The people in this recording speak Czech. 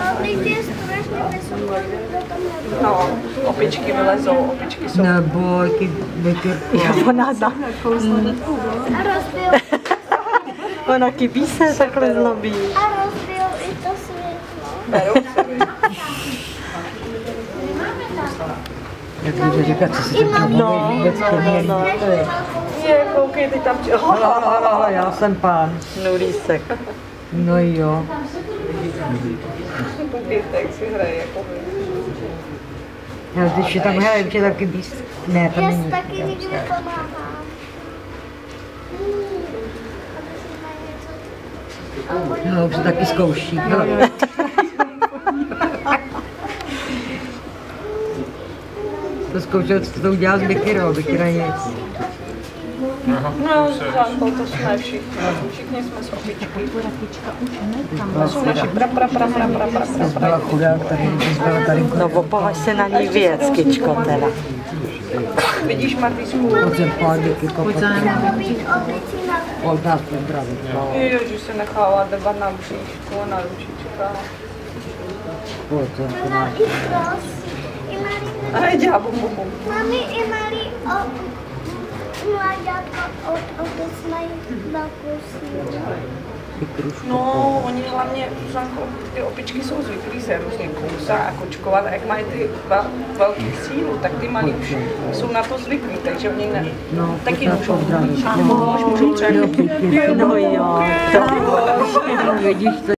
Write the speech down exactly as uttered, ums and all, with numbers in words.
teď je strašně vysoko. No, opičky vylezou, opičky jsou... Nebo jaký vykyrko. Ona dá. A rozbil, Ona kybí se takhle zlobí. a rozbil i to světlo. Berou se. Jak může říkat, co si tak No, vůbec no, no, no, to je Je, koukej, ty tam... Hele, hele, hele, já jsem pán. Nurýsek. No jo. Koukejte, jak si hraje, jako vy. Já když je tam hraje, je taky bíst. Ne, to Já není. taky nikdy pomáhám. No, už se taky zkouší. Hele. To zkoušel, co to udělá s Bikyrou, Bikyra nic. No, Zuzanko, to jsme všichni. Všichni jsme z opičky. To jsou naši pra, pra, pra, pra, pra, pra, pra, To byla chudá, tady, to byla tady. No, opovaž se na ní věc, kyčko, teda. Vidíš, Martýsku? Pojď sem, pojď, Bikyrko, pojď. Být opici na Pojď nás pozdravit. Jo, že se nechává debat na bříšku, na ručička. Pojď sem, to na i pros. I malý, A dělá bum, bum, bum. mami i malý o, mláďátko od opic mají velkou sílu. No, oni hlavně, Zuzanko, ty opičky jsou zvyklí se různě kousat a kočkovat a jak mají ty vel, velký sílu, tak ty malí už jsou na to zvyklí, takže oni ne, No, taky pojď nás můžou. pozdravit. Ahoj, můžou třeba. No jo, to Vidíš, to